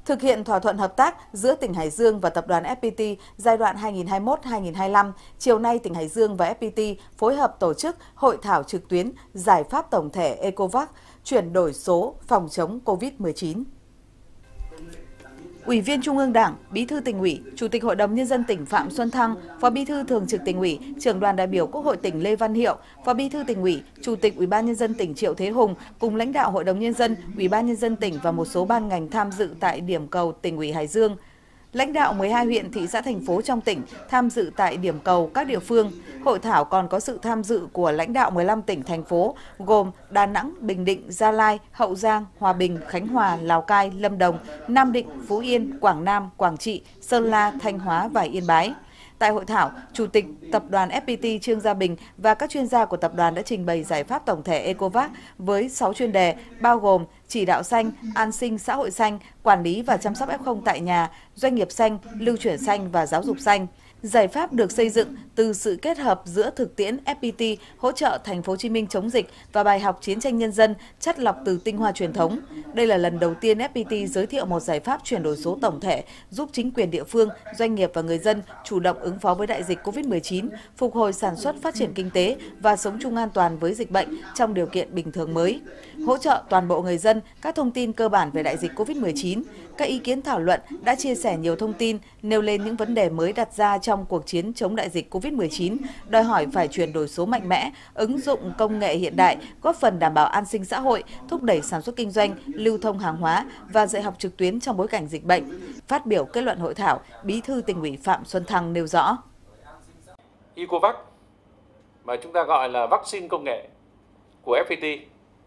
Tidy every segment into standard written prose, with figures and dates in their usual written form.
Thực hiện thỏa thuận hợp tác giữa tỉnh Hải Dương và tập đoàn FPT giai đoạn 2021-2025, chiều nay tỉnh Hải Dương và FPT phối hợp tổ chức hội thảo trực tuyến giải pháp tổng thể ECOVAC chuyển đổi số phòng chống COVID-19. Ủy viên Trung ương Đảng, Bí thư Tỉnh ủy, Chủ tịch Hội đồng Nhân dân tỉnh Phạm Xuân Thăng, Phó Bí thư Thường trực Tỉnh ủy, Trưởng đoàn đại biểu Quốc hội tỉnh Lê Văn Hiệu, Phó Bí thư Tỉnh ủy, Chủ tịch Ủy ban Nhân dân tỉnh Triệu Thế Hùng cùng lãnh đạo Hội đồng Nhân dân, Ủy ban Nhân dân tỉnh và một số ban ngành tham dự tại điểm cầu Tỉnh ủy Hải Dương. Lãnh đạo 12 huyện, thị xã, thành phố trong tỉnh tham dự tại điểm cầu các địa phương. Hội thảo còn có sự tham dự của lãnh đạo 15 tỉnh, thành phố gồm Đà Nẵng, Bình Định, Gia Lai, Hậu Giang, Hòa Bình, Khánh Hòa, Lào Cai, Lâm Đồng, Nam Định, Phú Yên, Quảng Nam, Quảng Trị, Sơn La, Thanh Hóa và Yên Bái. Tại hội thảo, Chủ tịch Tập đoàn FPT Trương Gia Bình và các chuyên gia của tập đoàn đã trình bày giải pháp tổng thể ECOVAC với 6 chuyên đề, bao gồm chỉ đạo xanh, an sinh xã hội xanh, quản lý và chăm sóc F0 tại nhà, doanh nghiệp xanh, lưu chuyển xanh và giáo dục xanh. Giải pháp được xây dựng từ sự kết hợp giữa thực tiễn FPT hỗ trợ Thành phố Hồ Chí Minh chống dịch và bài học chiến tranh nhân dân chắt lọc từ tinh hoa truyền thống. Đây là lần đầu tiên FPT giới thiệu một giải pháp chuyển đổi số tổng thể giúp chính quyền địa phương, doanh nghiệp và người dân chủ động ứng phó với đại dịch COVID-19, phục hồi sản xuất, phát triển kinh tế và sống chung an toàn với dịch bệnh trong điều kiện bình thường mới. Hỗ trợ toàn bộ người dân các thông tin cơ bản về đại dịch COVID-19. Các ý kiến thảo luận đã chia sẻ nhiều thông tin, nêu lên những vấn đề mới đặt ra trong cuộc chiến chống đại dịch COVID-19, đòi hỏi phải chuyển đổi số mạnh mẽ, ứng dụng công nghệ hiện đại, góp phần đảm bảo an sinh xã hội, thúc đẩy sản xuất kinh doanh, lưu thông hàng hóa và dạy học trực tuyến trong bối cảnh dịch bệnh. Phát biểu kết luận hội thảo, Bí thư Tỉnh ủy Phạm Xuân Thăng nêu rõ. ECOVAC, mà chúng ta gọi là vaccine công nghệ của FPT,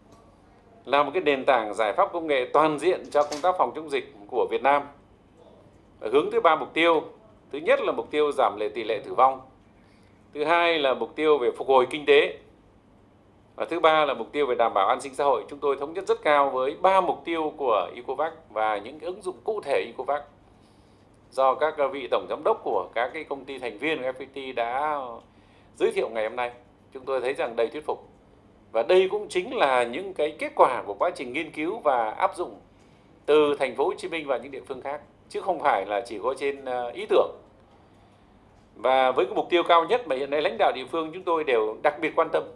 là một cái nền tảng giải pháp công nghệ toàn diện cho công tác phòng chống dịch của Việt Nam. Hướng tới 3 mục tiêu. Thứ nhất là mục tiêu giảm tỷ lệ tử vong. Thứ hai là mục tiêu về phục hồi kinh tế. Và thứ ba là mục tiêu về đảm bảo an sinh xã hội. Chúng tôi thống nhất rất cao với 3 mục tiêu của ECOVAC và những ứng dụng cụ thể ECOVAC do các vị tổng giám đốc của các cái công ty thành viên của FPT đã giới thiệu ngày hôm nay. Chúng tôi thấy rằng đầy thuyết phục. Và đây cũng chính là những cái kết quả của quá trình nghiên cứu và áp dụng từ Thành phố Hồ Chí Minh và những địa phương khác, chứ không phải là chỉ có trên ý tưởng. Và với cái mục tiêu cao nhất mà hiện nay lãnh đạo địa phương chúng tôi đều đặc biệt quan tâm,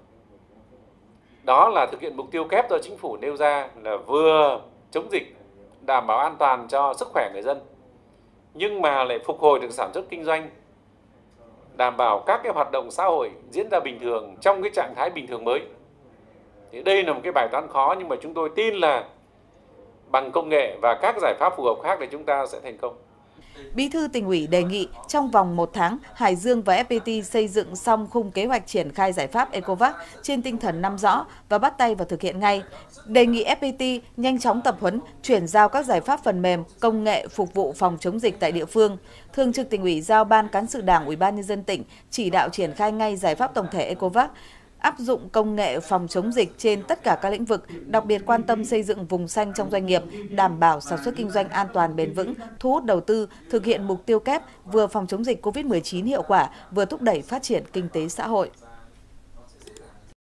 đó là thực hiện mục tiêu kép do chính phủ nêu ra là vừa chống dịch, đảm bảo an toàn cho sức khỏe người dân, nhưng mà lại phục hồi được sản xuất kinh doanh, đảm bảo các cái hoạt động xã hội diễn ra bình thường trong cái trạng thái bình thường mới. Thì đây là một cái bài toán khó, nhưng mà chúng tôi tin là bằng công nghệ và các giải pháp phù hợp khác thì chúng ta sẽ thành công. Bí thư Tỉnh ủy đề nghị trong vòng 1 tháng, Hải Dương và FPT xây dựng xong khung kế hoạch triển khai giải pháp ECOVAC trên tinh thần nắm rõ và bắt tay vào thực hiện ngay. Đề nghị FPT nhanh chóng tập huấn, chuyển giao các giải pháp phần mềm, công nghệ phục vụ phòng chống dịch tại địa phương. Thường trực Tỉnh ủy giao Ban Cán sự Đảng Ủy ban Nhân dân tỉnh chỉ đạo triển khai ngay giải pháp tổng thể ECOVAC, áp dụng công nghệ phòng chống dịch trên tất cả các lĩnh vực, đặc biệt quan tâm xây dựng vùng xanh trong doanh nghiệp, đảm bảo sản xuất kinh doanh an toàn bền vững, thu hút đầu tư, thực hiện mục tiêu kép vừa phòng chống dịch COVID-19 hiệu quả, vừa thúc đẩy phát triển kinh tế xã hội.